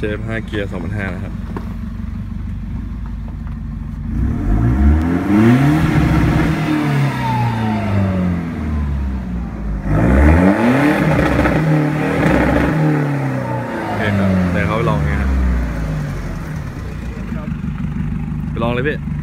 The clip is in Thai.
ชฟ5 เกียร์ 2005 นะครับโอเคครับเดี๋ยวเขาไปลองไงครับไปลองเลยพี่